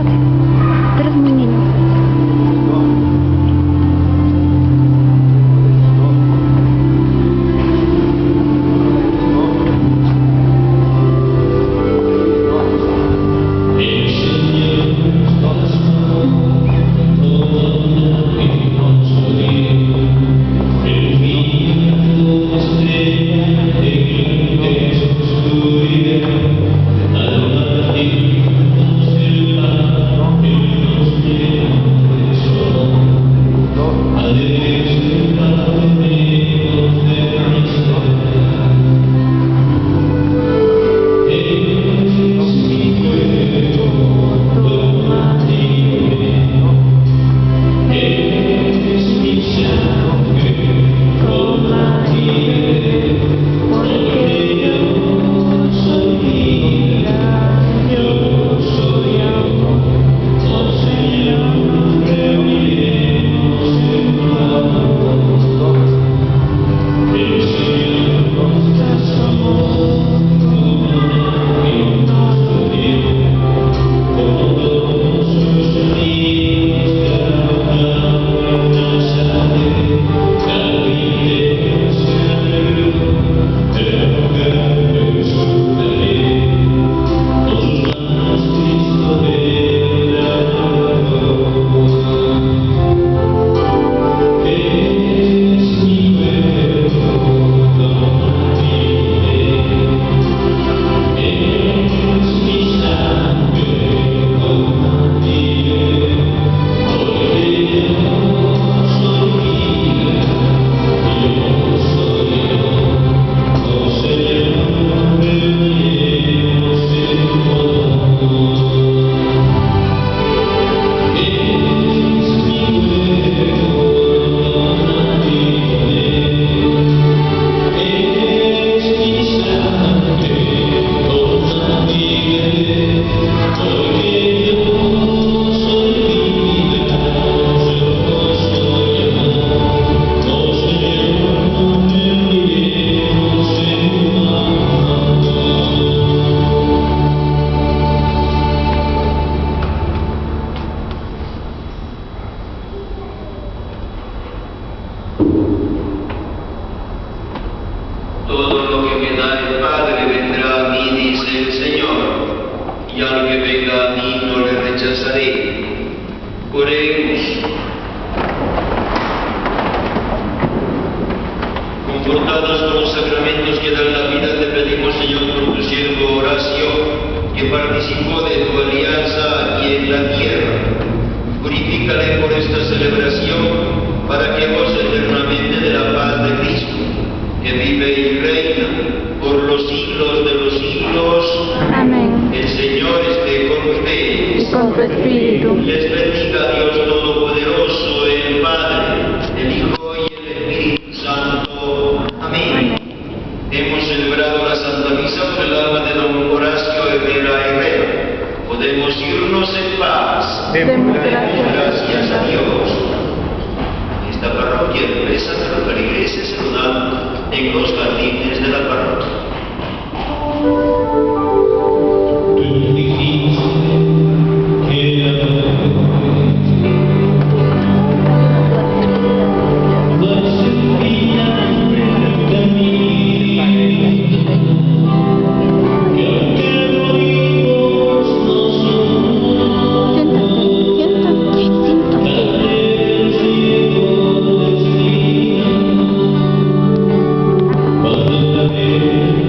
siéntate. Tú eres muy niño. Todo lo que me da el Padre vendrá a mí, dice el Señor, y al que venga a mí no le rechazaré. Oremos. Confortados con los sacramentos que dan la vida, te pedimos, Señor, por tu siervo Horacio, que participó de tu alianza aquí en la tierra. Purifícale por esta celebración, para que goce eternamente de la paz de Cristo, que vive y reina por los siglos de los siglos. Amén. El Señor esté con ustedes. Con tu espíritu. Les bendiga Dios Todopoderoso, el Padre, el Hijo y el Espíritu Santo. Amén. Hemos celebrado la Santa Misa por el alma de don Horacio Herrera. Podemos irnos en paz. Demos Gracias a Dios. Esta parroquia empresa de los feligreses se lo dan en los jardines de la parroquia. Tú dijiste que vas enviando el camino, que aunque morimos no somos, Siéntate. el cielo destino, cuando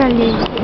salir.